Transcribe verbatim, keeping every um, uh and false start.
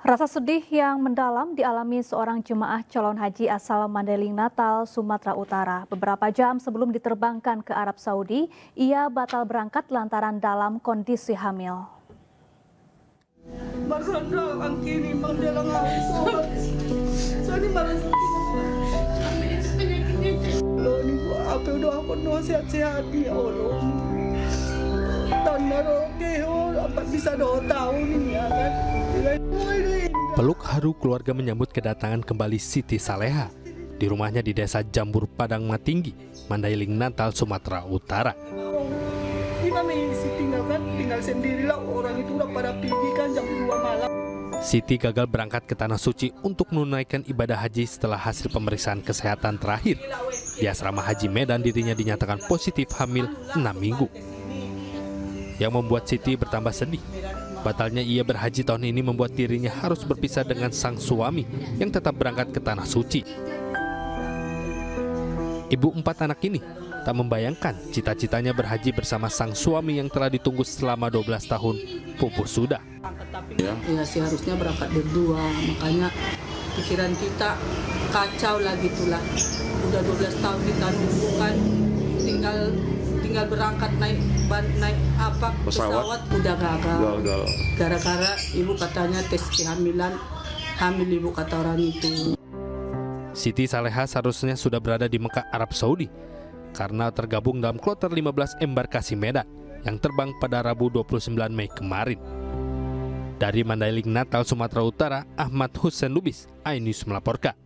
Rasa sedih yang mendalam dialami seorang jemaah calon haji asal Mandailing Natal, Sumatera Utara. Beberapa jam sebelum diterbangkan ke Arab Saudi, ia batal berangkat lantaran dalam kondisi hamil. Peluk haru keluarga menyambut kedatangan kembali Siti Saleha di rumahnya di Desa Jambur Padang Matinggi, Mandailing Natal, Sumatera Utara. Siti gagal berangkat ke Tanah Suci untuk menunaikan ibadah haji setelah hasil pemeriksaan kesehatan terakhir. Di asrama haji Medan dirinya dinyatakan positif hamil enam minggu. Yang membuat Siti bertambah sedih. Batalnya ia berhaji tahun ini membuat dirinya harus berpisah dengan sang suami yang tetap berangkat ke Tanah Suci. Ibu empat anak ini tak membayangkan cita-citanya berhaji bersama sang suami yang telah ditunggu selama dua belas tahun pupus sudah. Ya, seharusnya berangkat berdua, makanya pikiran kita kacau lah gitulah. Udah dua belas tahun kita nunggu kan, tinggal tinggal berangkat naik ban naik apa pesawat, pesawat udah gagal. Gara-gara ibu katanya tes kehamilan, hamil ibu kata orang itu. Siti Saleha seharusnya sudah berada di Mekah, Arab Saudi karena tergabung dalam kloter lima belas embarkasi Medan yang terbang pada Rabu dua puluh sembilan Mei kemarin. Dari Mandailing Natal, Sumatera Utara, Ahmad Hussein Lubis, iNews melaporkan.